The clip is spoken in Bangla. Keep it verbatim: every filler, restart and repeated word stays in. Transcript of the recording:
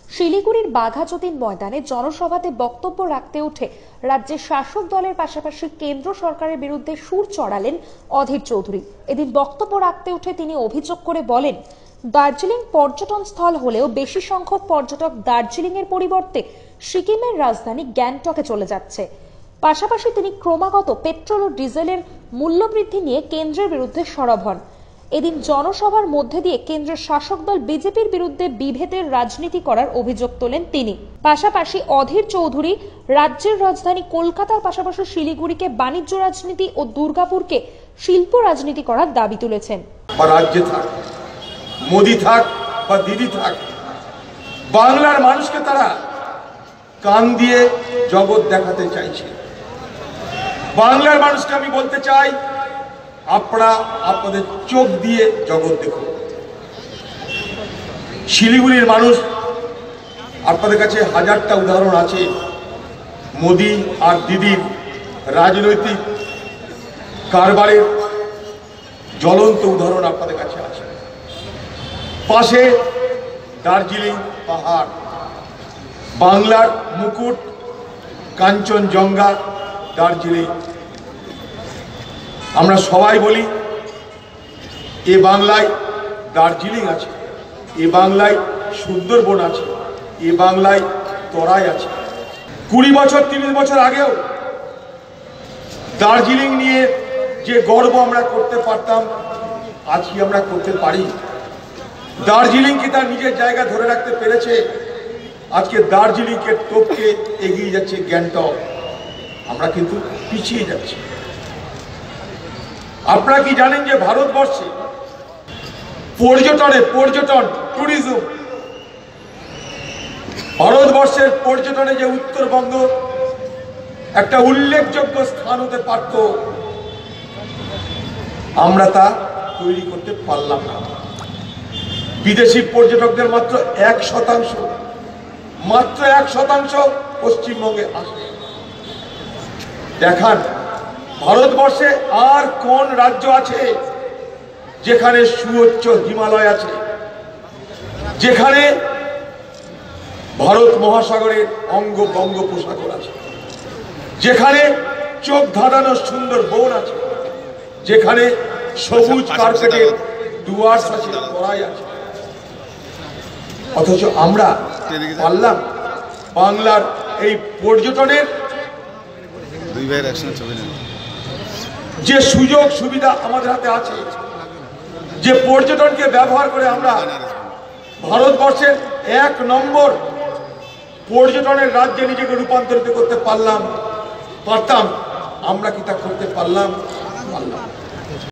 শিলিগুড়ির বাঘাযতীন ময়দানে জনসভাতে বক্তব্য রাখতে উঠে রাজ্যের শাসক দলের পাশাপাশি কেন্দ্র সরকারের বিরুদ্ধে সুর চড়ালেন অধীর চৌধুরী। এদিন বক্তব্য রাখতে উঠে তিনি অভিযোগ করে বলেন, দার্জিলিং পর্যটন স্থল হলেও বেশি সংখ্যক পর্যটক দার্জিলিং এর পরিবর্তে সিকিমের রাজধানী গ্যাংটকে চলে যাচ্ছে। পাশাপাশি তিনি ক্রমাগত পেট্রোল ও ডিজেলের মূল্যবৃদ্ধি নিয়ে কেন্দ্রের বিরুদ্ধে সরব হন। এদিন জনসভার মধ্যে দিয়ে কেন্দ্রের শাসক দল বিজেপির বিরুদ্ধে বিভেদের রাজনীতি করার অভিযোগ তোলেন তিনি। পাশাপাশি অধীর চৌধুরী রাজ্যের রাজধানী কলকাতার পাশাপাশি শিলিগুড়িকে বাণিজ্য রাজনীতি ও দুর্গাপুরকে শিল্প রাজনীতি করার দাবি তুলেছেন। রাজ্যে থাক, মোদি থাক বা দিদি থাক, বাংলার মানুষকে তারা কান দিয়ে জগৎ দেখাতে চাইছে। বাংলার মানুষকে আমি বলতে চাই, আপনারা আপনাদের চোখ দিয়ে জগৎ দেখুন। শিলিগুড়ির মানুষ, আপনাদের কাছে হাজারটা উদাহরণ আছে মোদি আর দিদির রাজনৈতিক কারবারের জ্বলন্ত উদাহরণ আপনাদের কাছে আছে। পাশে দার্জিলিং পাহাড়, বাংলার মুকুট কাঞ্চনজঙ্ঘা দার্জিলিং। আমরা সবাই বলি এ বাংলায় দার্জিলিং আছে, এ বাংলায় সুন্দরবন আছে, এ বাংলায় তরাই আছে। কুড়ি বছর তিরিশ বছর আগেও দার্জিলিং নিয়ে যে গর্ব আমরা করতে পারতাম, আজকে আমরা করতে পারি। দার্জিলিং কি তার নিজের জায়গা ধরে রাখতে পেরেছে? আজকে দার্জিলিংকে টপকে এগিয়ে যাচ্ছে গ্যাংটক। আমরা কিন্তু পিছিয়ে যাচ্ছি। আপনারা কি জানেন যে ভারতবর্ষে পর্যটনে পর্যটন ট্যুরিজম ভারতবর্ষের পর্যটনে যে উত্তরবঙ্গ একটা উল্লেখযোগ্য স্থান হতে পারত, আমরা তা তৈরি করতে পারলাম না। বিদেশি পর্যটকদের মাত্র এক শতাংশ মাত্র এক শতাংশ পশ্চিমবঙ্গে আসে। দেখান ভারতবর্ষে আর কোন রাজ্য আছে যেখানে সুউচ্চ হিমালয় আছে, যেখানে ভারত মহাসাগরের অঙ্গ বঙ্গোপসাগর আছে, যেখানে চোখ ধাঁধানো সুন্দর বন আছে, যেখানে সবুজ কার্পেটের ডুয়ার্স আছে, তরাই আছে। অথচ আমরা পারলাম বাংলার এই পর্যটনের যে সুযোগ সুবিধা আমাদের হাতে আছে, যে পর্যটনকে ব্যবহার করে আমরা ভারতবর্ষের এক নম্বর পর্যটনের রাজ্যে নিজেকে রূপান্তরিত করতে পারলাম পারতাম আমরা কি তা করতে পারলাম? পারলাম।